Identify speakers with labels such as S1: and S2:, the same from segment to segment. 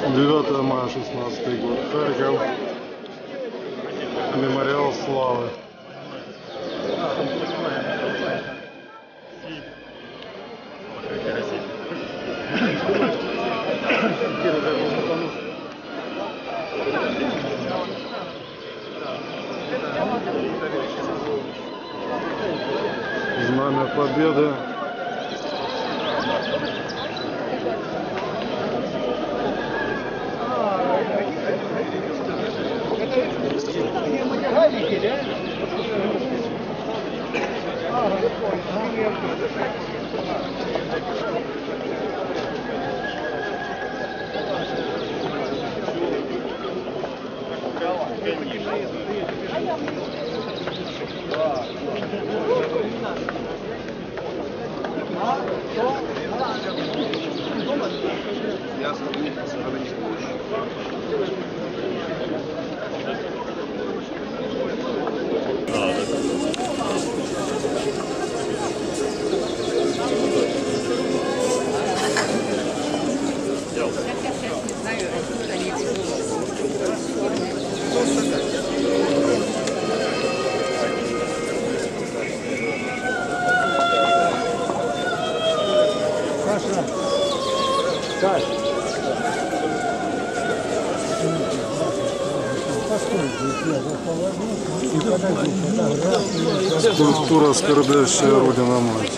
S1: 9 мая 16 год. Харьков. Мемориал славы. Знамя Победы. Скульптура «Скорбящая Родина-Мать».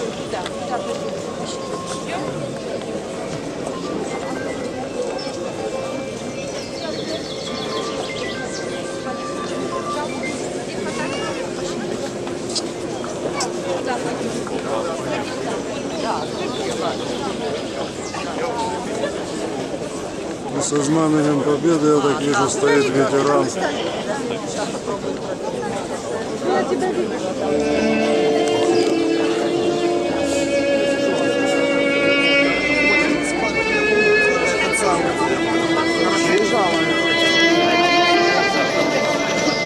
S1: И со знаменем Победы, я так вижу, стоит ветеран.
S2: Я тебя вижу.